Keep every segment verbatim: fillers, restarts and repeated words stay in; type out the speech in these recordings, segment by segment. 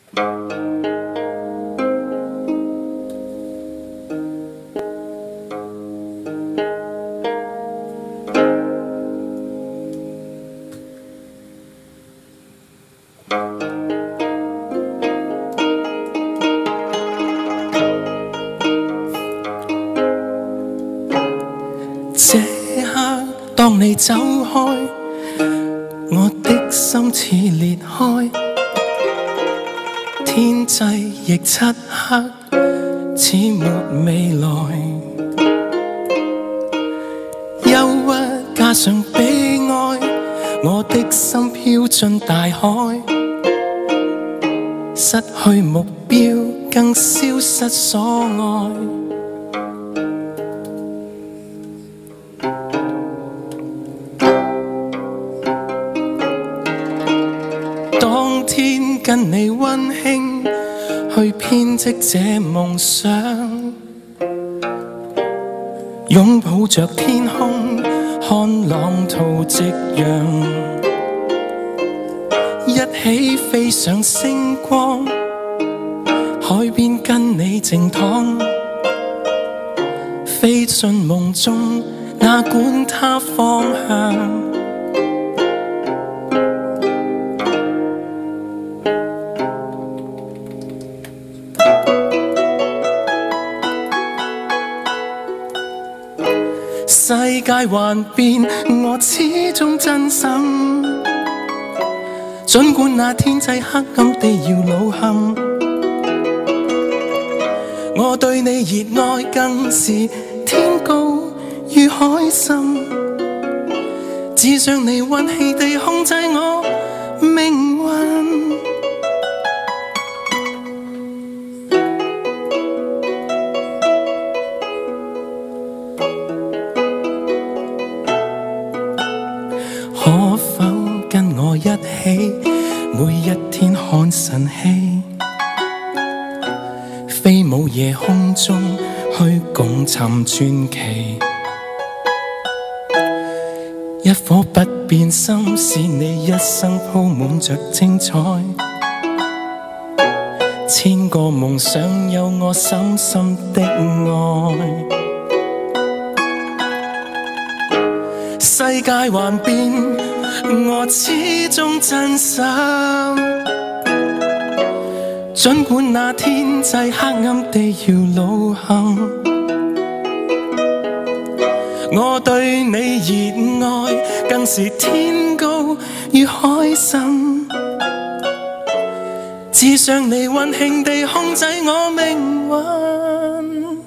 这刻當你走開，我的心似裂開，天際亦漆黑，似沒未來。憂鬱加上悲哀，我的心飄進大海，失去目標，更消失所愛。當天跟你溫馨去編織這夢想，擁抱着天空，看浪濤夕陽，一起飛上星光，海邊跟你靜躺，飛進夢中，哪管它方向。世界幻變，我始終真心。儘管那天際黑暗地搖腦陷，我對你熱愛更是天高與海深。只想你運氣地控制我命運。可否跟我一起，每一天看晨曦，飛舞夜空中去共尋傳奇。一顆不變心，使你一生鋪滿着精彩。千個夢想有我深深的愛。世界幻變，我始終真心。儘管那天際黑暗地搖腦陷，我對你熱愛更是天高與海深。只想你溫馨地控制我命運。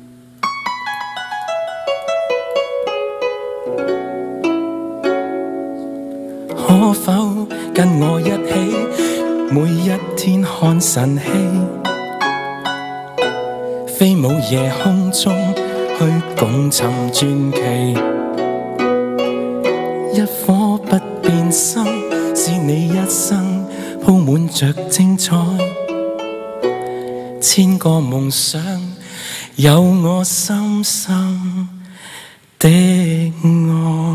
可否跟我一起，每一天看晨曦，飛舞夜空中去共尋傳奇。一顆不變心，使你一生鋪滿着精彩。千個夢想有我深深的愛。